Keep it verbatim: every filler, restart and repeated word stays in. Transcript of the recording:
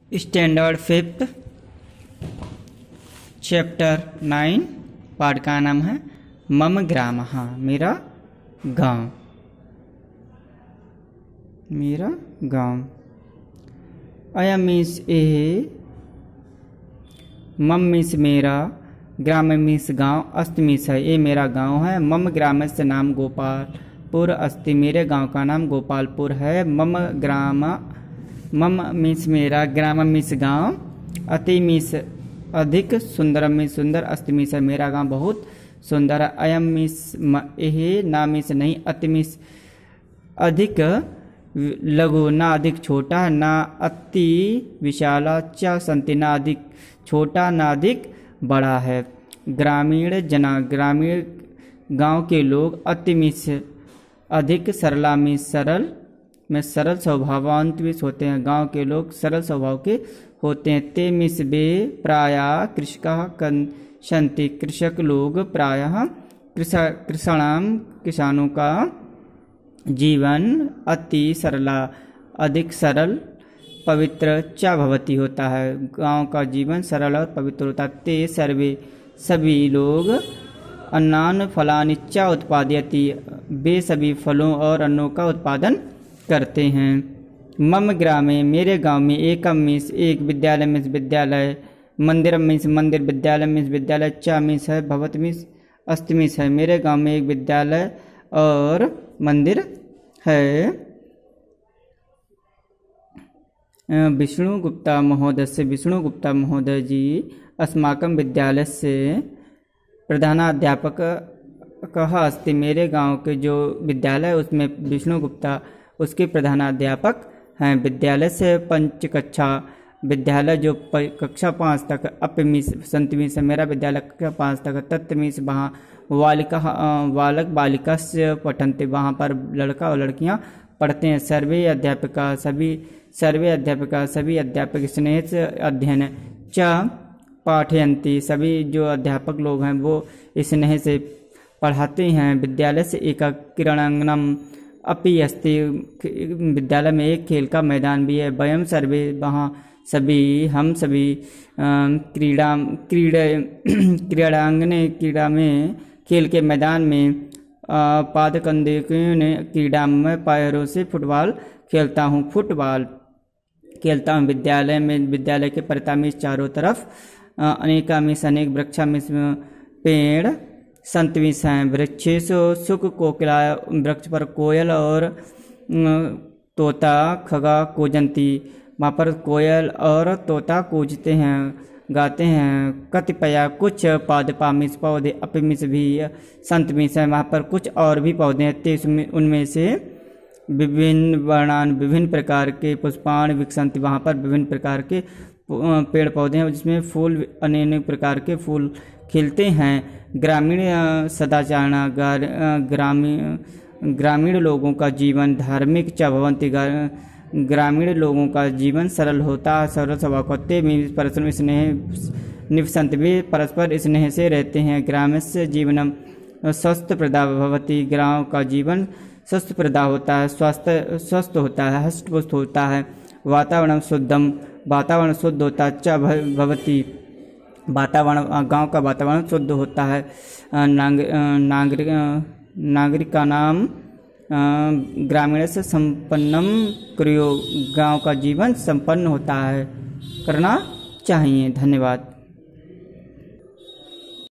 Standard fifth chapter nine पाठ का नाम है मम ग्राम। हाँ, मेरा गांव, मेरा गांव। अयम मीन्स ए, मम मीन्स मेरा, ग्राम मीन्स गांव, अस्त मीन्स है, ये मेरा गांव है। मम ग्राम से नाम गोपालपुर अस्ति, मेरे गांव का नाम गोपालपुर है। मम ग्राम, मम मीन्स मेरा, ग्राम मीन्स गांव, अति मीन्स अधिक, सुंदरम मीन्स सुंदर, अस्ति मीन्स है, मेरा गांव बहुत सुंदर है। अयम मीन्स यह, ना मीन्स नहीं, अति मीन्स अधिक, लघु ना अधिक छोटा, ना अति विशाला, च संति ना अधिक छोटा ना अधिक बड़ा है। ग्रामीण जना, ग्रामीण गांव के लोग, अति मीन्स अधिक, सरला मीन्स सरल में सरल स्वभावांत मीन्स होते हैं, गांव के लोग सरल स्वभाव के होते हैं। ते मीन्स वे, प्रायः कृषका कंशन्ति, कृषक लोग, प्रायः कृषणाम किसानों का जीवन अति सरला अधिक सरल, पवित्र च भवति होता है, गांव का जीवन सरल और पवित्र होता है। ते सर्वे सभी लोग, अन्नान फलानि च उत्पादयति, वे सभी फलों और अन्नों का उत्पादन करते हैं। मम ग्रामे, मेरे गांव में, एकम मीन्स एक, विद्यालय मीन्स विद्यालय, मंदिरम मीन्स मंदिर, विद्यालय मीन्स विद्यालय, च मीन्स है, भवत मीन्स अस्ति मीन्स है, मेरे गांव में एक विद्यालय और मंदिर है। विष्णु गुप्ता महोदय से, विष्णु गुप्ता महोदय जी अस्माकं विद्यालय से प्रधानाध्यापक कहा अस्ति, मेरे गांव के जो विद्यालय उसमें विष्णु गुप्ता उसके प्रधानाध्यापक हैं। विद्यालय से पंच कक्षा, विद्यालय जो कक्षा पाँच तक, अपमीस संतमी से, मेरा विद्यालय कक्षा पाँच तक, तत्मीस वहाँ बालिका बालक बालिका से पठनते, वहाँ पर लड़का और लड़कियाँ पढ़ते हैं। सर्वे अध्यापिका, सभी सर्वे अध्यापिका सभी अध्यापक स्नेह से अध्ययन, च पाठयन्ति, सभी जो अध्यापक लोग हैं वो स्नेह से पढ़ाते हैं। विद्यालय से एक क्रीड़ांगनम अपि अस्ति, विद्यालय में एक खेल का मैदान भी है। वयम सर्वे, वहाँ सभी हम सभी, क्रीड़ा क्रीड़ा क्रीड़ांगने, क्रीड़ा में खेल के मैदान में, पादकंदे क्रीड़ा में पैरों से फुटबॉल खेलता हूँ, फुटबॉल खेलता हूँ। विद्यालय में, विद्यालय के परिता में चारों तरफ अनेका मीस अनेक, वृक्षा मीस पेड़, संतविस हैं। वृक्षेषु सुख कोकिला, वृक्ष पर कोयल और तोता, खगा कूजंती, वहाँ पर कोयल और तोता कूजते हैं, गाते हैं। कतिपय कुछ, पादपा मिस पौधे, अपिमिस भी संतमिस है, वहाँ पर कुछ और भी पौधे हैं। तेज उनमें से विभिन्न वर्णान, विभिन्न प्रकार के पुष्पाण विकसंति, वहाँ पर विभिन्न प्रकार के पेड़ पौधे हैं जिसमें फूल, अनेक प्रकार के फूल खिलते हैं। ग्रामीण सदाचारणा, ग्रामीण ग्रामीण लोगों का जीवन धार्मिक च भवन्ति, ग्रामीण लोगों का जीवन सरल होता है, सरल स्वभाव होते, परस्पर स्नेह निवसन्ति, वे परस्पर स्नेह से रहते हैं। ग्रामस्य जीवनम स्वस्थ प्रदा भवति, गाँव का जीवन स्वस्थ प्रदा होता है, स्वास्थ्य स्वस्थ होता है, हष्टपुष्ट होता है। वातावरण शुद्धम, वातावरण शुद्ध होता है, च भवति, वातावरण गांव का वातावरण शुद्ध होता है। नाग नागरिक नागरिका नाम ग्रामीण से संपन्नम क्रियो, गांव का जीवन संपन्न होता है, करना चाहिए। धन्यवाद।